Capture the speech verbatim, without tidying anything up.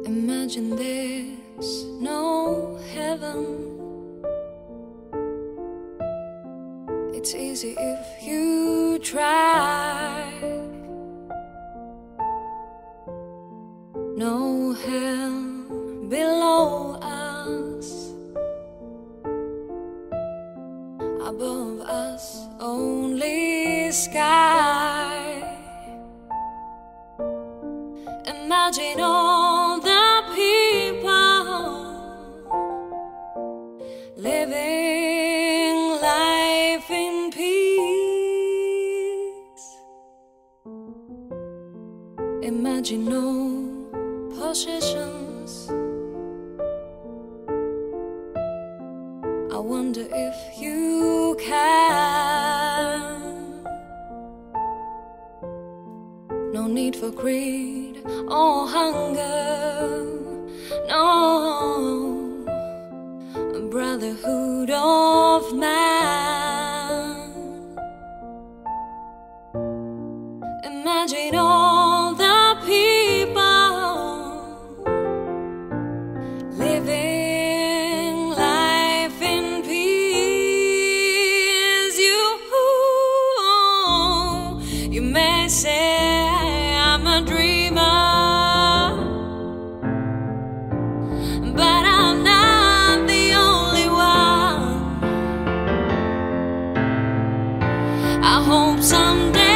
Imagine there's no heaven. It's easy if you try. No hell below us, above us only sky. Imagine all the people living life in peace. Imagine no possessions. I wonder if you can. No need for greed or hunger, no, a brotherhood of man. Imagine all the people living life in peace. You, you may say I'm a dreamer, but I'm not the only one. I hope someday